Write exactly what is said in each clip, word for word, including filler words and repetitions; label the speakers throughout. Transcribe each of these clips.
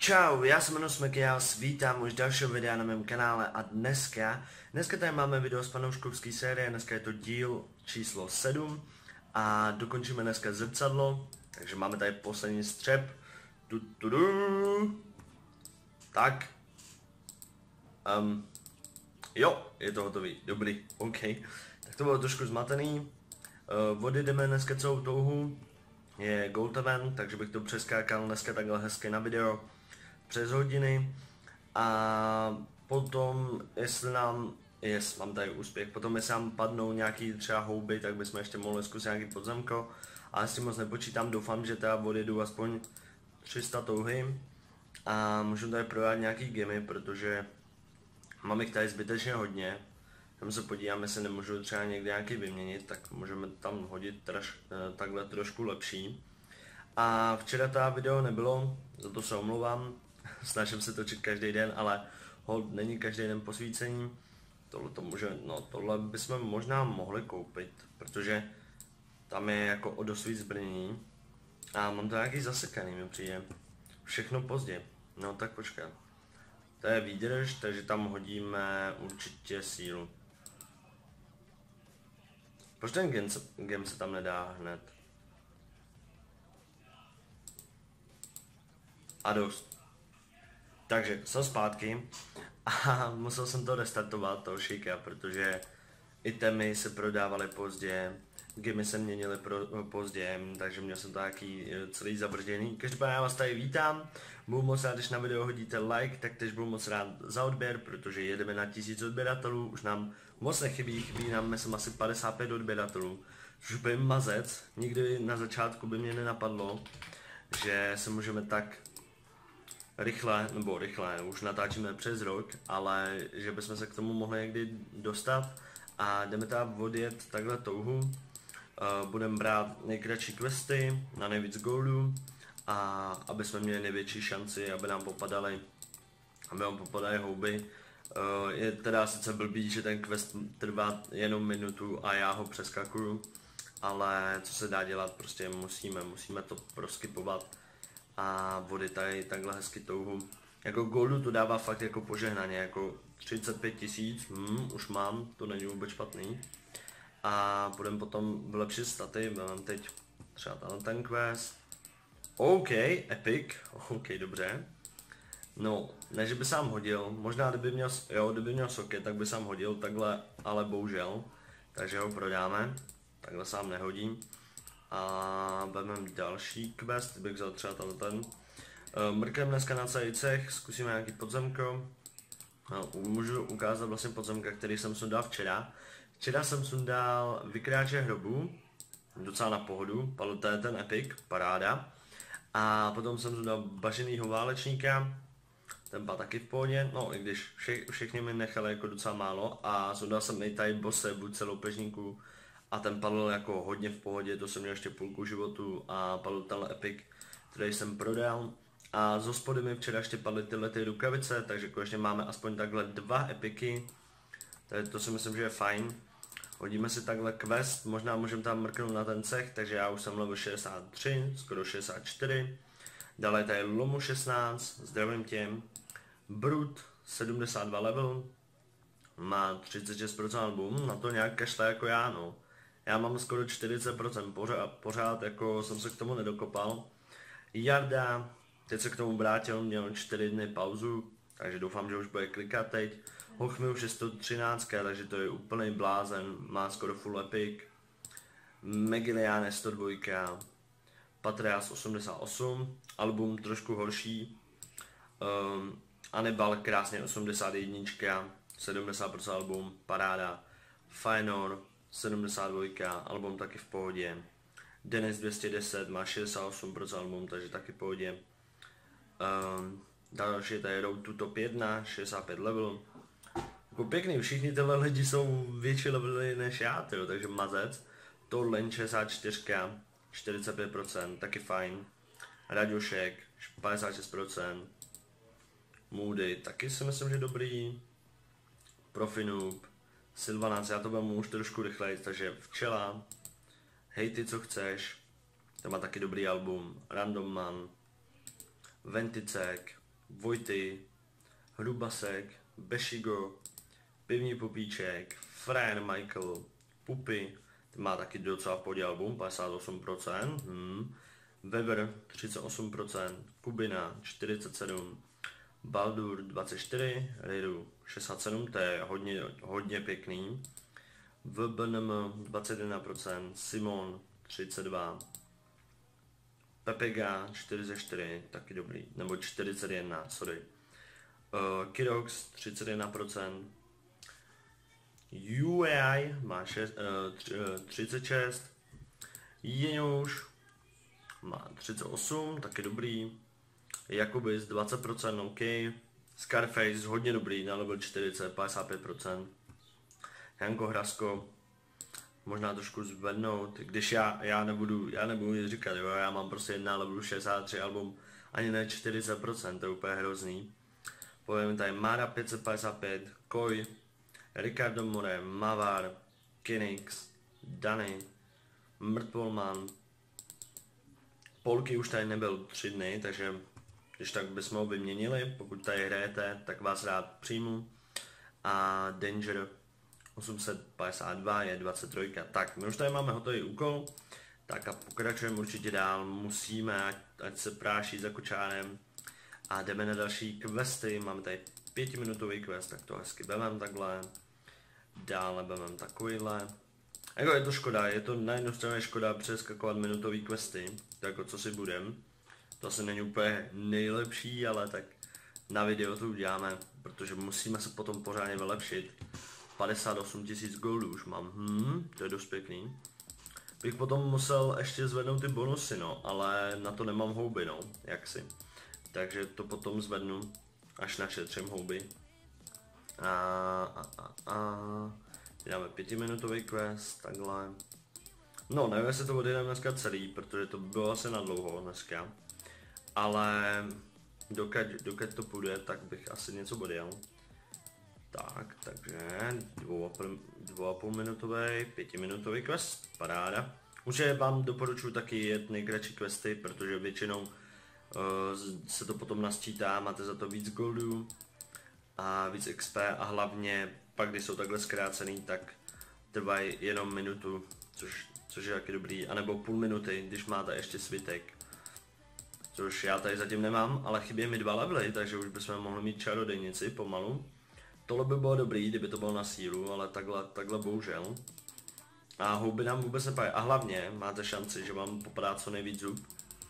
Speaker 1: Čau, já se jmenuji Smeky, já vás vítám už dalšího videa na mém kanále a dneska, dneska tady máme video z fanouškovské série, dneska je to díl číslo sedm a dokončíme dneska zrcadlo, takže máme tady poslední střep. Du, du, du. Tak. Um, jo, je to hotový, dobrý, OK. Tak to bylo trošku zmatený. Uh, odjedeme dneska celou touhu, je Gold Event, takže bych to přeskákal dneska takhle hezky na video přes hodiny a potom, jestli nám, jest, mám tady úspěch, potom jestli nám padnou nějaký třeba houby, tak bychom ještě mohli zkusit nějaký podzemko, ale s tím moc nepočítám, doufám, že teda odjedu aspoň tři sta touhy a můžu tady prodat nějaký gemy, protože mám jich tady zbytečně hodně. Tam se podívám, jestli nemůžu třeba někdy nějaký vyměnit, tak můžeme tam hodit traž, takhle trošku lepší. A včera ta video nebylo, za to se omlouvám, snažím se točit každý den, ale hold, není každý den posvícení. Tohle, to může, no, tohle bychom možná mohli koupit, protože tam je jako o dost víc zbrnění. A mám to nějaký zasekaný, mi přijde. Všechno pozdě. No tak počkej. To je výdrž, takže tam hodíme určitě sílu. Proč ten game se, game se tam nedá hned? A dost. Takže jsem zpátky a musel jsem to restartovat, toho šejka, protože itemy se prodávaly pozdě, gemy se měnily pro, pozdě, takže měl jsem to nějaký celý zabržděný. Každopádně já vás tady vítám, budu moc rád, když na video hodíte like, tak tež budu moc rád za odběr, protože jedeme na tisíc odběratelů, už nám moc nechybí, chybí nám myslím asi padesát pět odběratelů, což by mazec, nikdy na začátku by mě nenapadlo, že se můžeme tak rychle, nebo rychle, už natáčíme přes rok, ale že bychom se k tomu mohli někdy dostat a jdeme tam odjet takhle touhu. Uh, budeme brát nejkratší questy na nejvíc goldů a aby jsme měli největší šanci, aby nám popadaly, aby nám popadaly houby. Uh, je teda sice blbý, že ten quest trvá jenom minutu a já ho přeskakuju, ale co se dá dělat, prostě musíme, musíme to proskypovat a vody tady takhle hezky touhu. Jako goldu to dává fakt jako požehnaně, jako třicet pět tisíc, hmm, už mám, to není vůbec špatný. A budeme potom vylepšit staty, mám teď třeba ten quest. OK, epic, OK, dobře. No, ne, že by sám hodil, možná kdyby měl, jo, kdyby měl socket, tak by sám hodil takhle, ale bohužel. Takže ho prodáme, takhle sám nehodím. A vezmeme další quest, bych vzal třeba ten. Mrkneme dneska na celý cech, zkusíme nějaký podzemko. No, můžu ukázat vlastně podzemka, který jsem sundal včera. Včera jsem sundal vykráče hrobu, docela na pohodu, padl to je ten epic, paráda. A potom jsem sundal baženýho válečníka, ten byl taky v pohodě, no i když vše, všechny mi nechali jako docela málo. A sundal jsem i tady bose, buď celou pežníku. A ten padl jako hodně v pohodě, to jsem měl ještě půlku životu a padl tenhle epic, který jsem prodal. A z hospody mi včera ještě padly tyhle ty rukavice, takže konečně máme aspoň takhle dva epiky. Takže to si myslím, že je fajn. Hodíme si takhle quest, možná můžeme tam mrknout na ten cech, takže já už jsem level šedesát tři, skoro šedesát čtyři. Dále tady Lomu šestnáct, zdravím tě. Brut sedmdesát dva level, má třicet šest procent album, na to nějak kašle jako já, no. Já mám skoro čtyřicet procent, pořád, pořád jako jsem se k tomu nedokopal. Jarda, teď se k tomu vrátil, měl čtyři dny pauzu, takže doufám, že už bude klikat teď. Hoch mi už je sto třináct, takže to je úplný blázen, má skoro full epic. Megiliane sto dva, Patrias osmdesát osm, album trošku horší. Um, Anibal krásně osmdesát jedna, sedmdesát procent album, paráda. Fëanor sedmdesát dva, album taky v pohodě. Denis dvě stě deset má šedesát osm procent album, takže taky v pohodě. Um, další je tady Road to Top jedna, šedesát pět level. Jako pěkný, všichni tyhle lidi jsou větší levely než já, tyjo, takže mazec. Tohle šedesát čtyři, čtyřicet pět procent, taky fajn. Radošek, padesát šest procent. Moody, taky si myslím, že dobrý. Profinoob, Sylvanas, já to budu už trošku rychleji, takže Včela. Hej ty co chceš, ten má taky dobrý album. Random Man, Venticek, Vojty, Hrubasek, Bešigo, Pivní Pupíček, Frajer Michael, Pupy, ten má taky docela v pohodě album, padesát osm procent, hmm. Weber třicet osm procent, Kubina čtyřicet sedm procent, Baldur dvacet čtyři procent, Riru šedesát sedm procent, to je hodně, hodně pěkný, V B N M dvacet jedna procent, Simon třicet dva procent, Pepega čtyřicet čtyři, taky dobrý, nebo čtyřicet jedna, sorry. Uh, Kirox třicet jedna procent, U A I má šest, uh, třicet šest, Jinuš má třicet osm, taky dobrý, Jakubis dvacet procent, OK, Scarface hodně dobrý, na level čtyřicet, padesát pět procent, Janko Hrasko možná trošku zvednout, když já, já nebudu, já nebudu nic říkat, jo, já mám prostě jedna levelu šedesát tři album, ani ne čtyřicet procent, to je úplně hrozný. Povím tady Mara pět set padesát pět, Koi, Ricardo More, Mavar, Kinix, Dany, Mrtvolman, Polky už tady nebyl tři dny, takže když tak bychom ho vyměnili, pokud tady hrajete, tak vás rád přijmu. A Danger osm set padesát dva je dvacet tři. Tak, my už tady máme hotový úkol, tak a pokračujeme určitě dál, musíme, ať, ať se práší za kočárem. A jdeme na další questy, máme tady pětiminutový quest, tak to hezky bemem takhle. Dále bemem takovýhle. Jako je to škoda, je to na jednu stranu škoda přeskakovat minutový questy, to jako co si budem. To asi není úplně nejlepší, ale tak na video to uděláme, protože musíme se potom pořádně vylepšit. padesát osm tisíc goldů už mám, hmm, to je dost pěkný. Bych potom musel ještě zvednout ty bonusy, no, ale na to nemám houby, no, jaksi. Takže to potom zvednu, až našetřím houby. A, a, a, a. Dáme pětiminutový quest, takhle. No, nevím, jestli to odjedeme dneska celý, protože to by bylo asi na dlouho dneska. Ale dokud, dokud to půjde, tak bych asi něco odjel. Tak, takže dvou, dvou a půl minutový, pětiminutový quest, paráda. Určitě vám doporučuji taky jet nejkratší questy, protože většinou uh, se to potom nasčítá, máte za to víc goldů a víc X P a hlavně pak, když jsou takhle zkrácený, tak trvají jenom minutu, což, což je taky dobrý, anebo půl minuty, když máte ještě svitek. Což já tady zatím nemám, ale chybí mi dva levely, takže už bychom mohli mít čarodejnici pomalu. Tohle by bylo dobrý, kdyby to bylo na sílu, ale takhle, takhle bohužel. A houby nám vůbec nepadají. A hlavně máte šanci, že vám popadá co nejvíc zub.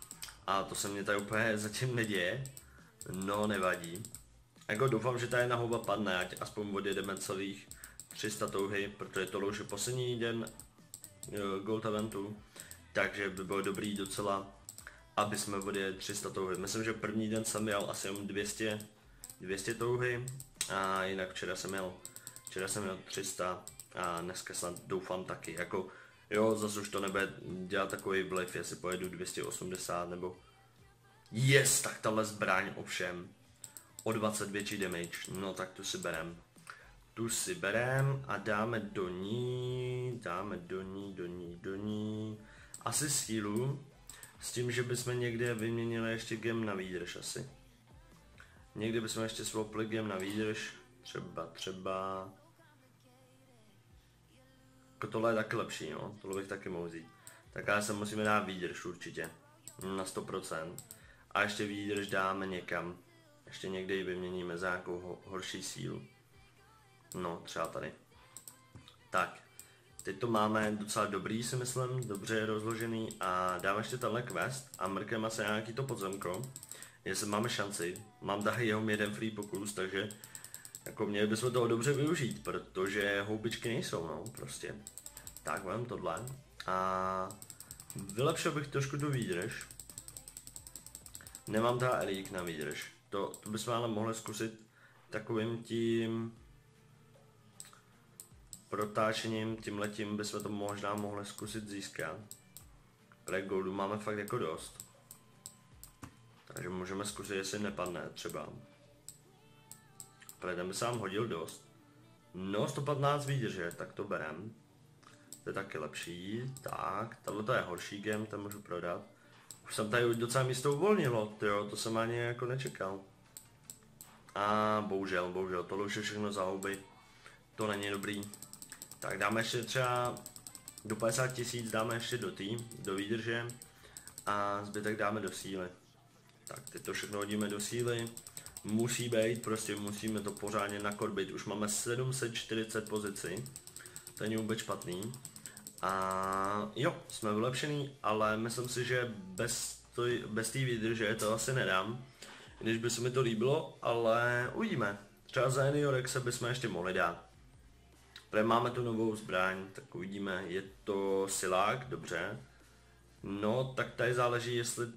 Speaker 1: A to se mně tady úplně zatím neděje. No, nevadí. Jako doufám, že ta jedna houba padne, ať aspoň odjedeme celých tři sta touhy, protože tohle už je poslední den jo, Gold Eventu. Takže by bylo dobrý docela, aby jsme odjeli tři sta touhy. Myslím, že první den jsem jel asi jen dvě stě, dvě stě touhy. A jinak včera jsem měl, včera jsem měl tři sta a dneska snad doufám taky, jako jo, zase už to nebude dělat takový vliv, jestli pojedu dvě stě osmdesát nebo yes, tak tahle zbraň ovšem o dvacet větší damage, no tak tu si berem, tu si berem a dáme do ní, dáme do ní, do ní, do ní, asi sílu, s tím, že bychom někde vyměnili ještě gem na výdrž asi. Někdy bychom ještě swapli gem na výdrž, třeba, třeba... Jako tohle je taky lepší, no, tohle bych taky mohl vzít. Tak já se musíme dát výdrž určitě, na sto procent. A ještě výdrž dáme někam, ještě někde ji vyměníme za nějakou ho horší sílu. No, třeba tady. Tak, teď to máme docela dobrý, si myslím, dobře rozložený a dáme ještě tenhle quest a mrkneme se nějaký to podzemko. Jestli máme šanci, mám tady jenom jeden free pokus, takže jako měli bychom toho dobře využít, protože houbičky nejsou, no, prostě. Tak, vem tohle a vylepšil bych trošku tu výdrž. Nemám teda elík na výdrž, to, to bychom ale mohli zkusit takovým tím protáčením, tímhletím bychom to možná mohli zkusit získat. Pre goldu máme fakt jako dost. Takže můžeme zkusit, jestli nepadne třeba. Ten by se vám hodil dost. No, sto patnáct výdrže, tak to berem. To je taky lepší. Tak, tohle je horší gem, ten můžu prodat. Už jsem tady docela místo uvolnilo, tyjo, to jsem ani jako nečekal. A bohužel, bohužel, tohle už je všechno za houby. To není dobrý. Tak dáme ještě třeba do padesát tisíc dáme ještě do tý, do výdrže. A zbytek dáme do síly. Tak teď to všechno hodíme do síly. Musí být, prostě musíme to pořádně nakorbit. Už máme sedm set čtyřicet pozici. To není vůbec špatný. A jo, jsme vylepšený, ale myslím si, že bez té bez výdrže to asi nedám. Když by se mi to líbilo, ale uvidíme. Třeba za Eniorexe bychom ještě mohli dát. Protože máme tu novou zbraň, tak uvidíme. Je to silák, dobře. No, tak tady záleží, jestli...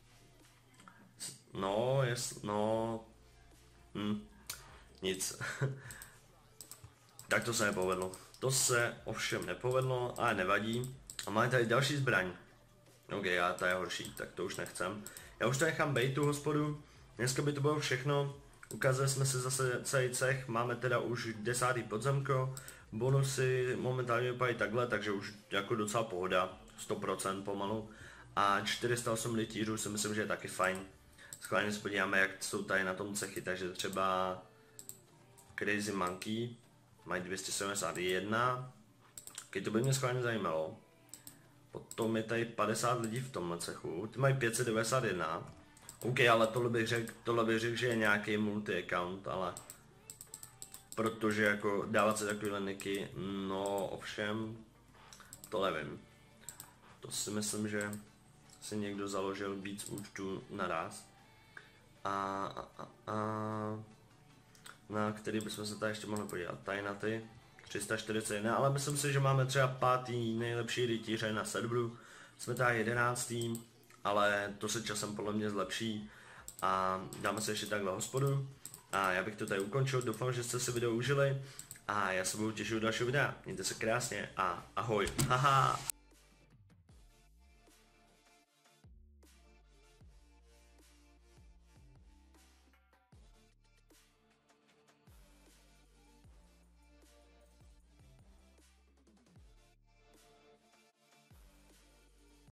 Speaker 1: No, jestli... No... Hm. Nic. Tak to se nepovedlo. To se ovšem nepovedlo, ale nevadí. A máme tady další zbraň. Ok, já ta je horší, tak to už nechcem. Já už to nechám bejt tu hospodu. Dneska by to bylo všechno. Ukázali jsme si zase celý cech. Máme teda už desátý podzemko. Bonusy momentálně vypadají takhle, takže už jako docela pohoda. sto procent pomalu. A čtyři sta osm litířů si myslím, že je taky fajn. Schválně se podíváme, jak jsou tady na tom cechy. Takže třeba Crazy Monkey mají dvě stě sedmdesát jedna. Ok, to by mě schválně zajímalo. Potom je tady padesát lidí v tomhle cechu. Ty mají pět set devadesát jedna. Ok, ale tohle bych řekl, tohle bych řekl, že je nějaký multi-account, ale... Protože jako dávat si takovýhle niky, no ovšem, to nevím. To si myslím, že si někdo založil víc účtů naraz. A, a, a, a na který bychom se tady ještě mohli podívat. Tady na ty tři sta čtyřicet jedna, ale myslím si, že máme třeba pátý nejlepší rytíře na serveru. Jsme tady jedenáctý, ale to se časem podle mě zlepší. A dáme se ještě takhle hospodu. A já bych to tady ukončil, doufám, že jste si video užili. A já se budu těšit u dalšího videa. Mějte se krásně a ahoj. Haha.